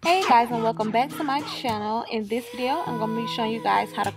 Hey guys, and welcome back to my channel. In this video I'm going to be showing you guys how to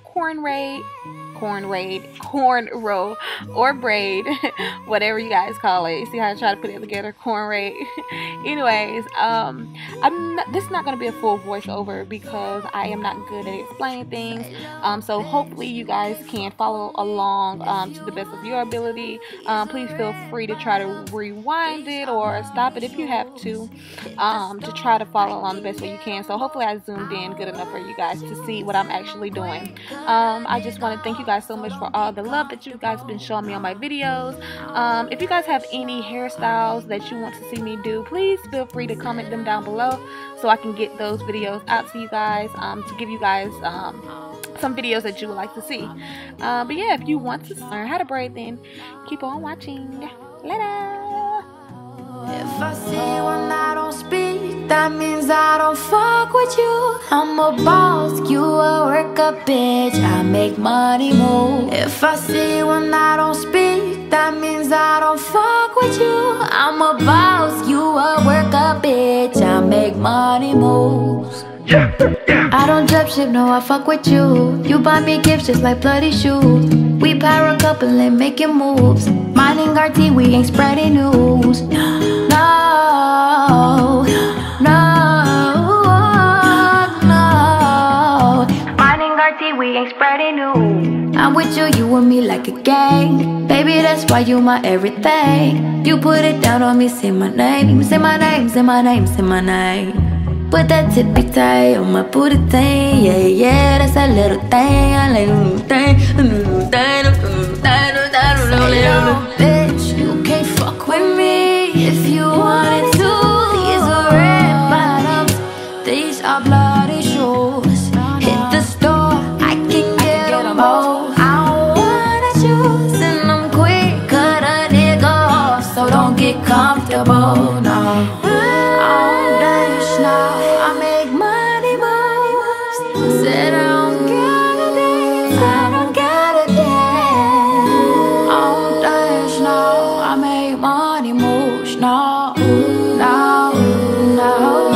cornrow or braid whatever you guys call it. You see how I try to put it together, cornrow. Anyways, this is not going to be a full voiceover because I am not good at explaining things, so hopefully you guys can follow along to the best of your ability. Please feel free to try to rewind it or stop it if you have to try to follow along the best way you can. So hopefully I zoomed in good enough for you guys to see what I'm actually doing. I just want to thank you guys so much for all the love that you guys have been showing me on my videos. If you guys have any hairstyles that you want to see me do, please feel free to comment them down below so I can get those videos out to you guys, to give you guys some videos that you would like to see. But yeah, if you want to learn how to braid, then keep on watching. Later. If I see you and I don't speak, that means I don't fuck with you. I'm a boss, you a worker, bitch. I make money move. If I see you and I don't speak, that means I don't fuck with you. I'm a boss, you a worker, bitch. I make money moves. I don't jump ship, no, I fuck with you. You buy me gifts just like bloody shoes. We power couple and making moves. Minding our tea, we ain't spreading news. No, no, no. Minding our tea, we ain't spreading news. I'm with you, you and me like a gang. Baby, that's why you my everything. You put it down on me, say my name. Say my name, say my name, say my name. Put that tippy tie on my booty thing. Yeah, yeah, that's that little thing. I like little thing. Little bitch, you can't fuck with me if you wanted to. These are red bottoms, these are bloody shoes. Hit the store, I can get them both. I don't wanna choose, and I'm quick, cut a nigga off, so don't get comfortable, no. Said I don't gotta dance, I don't gotta dance. I don't dance, no, I make money moves, no, no, no.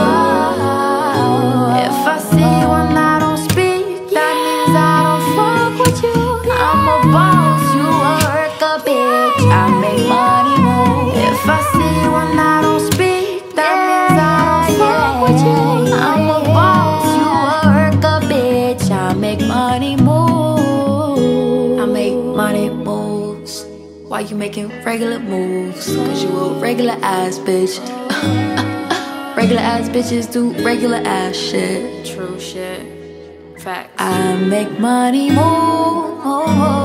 If I see you and I don't speak, that means I don't fuck with you. I'm a boss, you a worker, bitch. I make money moves. If I see you and I don't speak, that means I don't fuck with you. I'm a boss, I make money moves. I make money moves. Why you making regular moves? Cause you a regular ass bitch. Regular ass bitches do regular ass shit. True shit. Facts. I make money moves.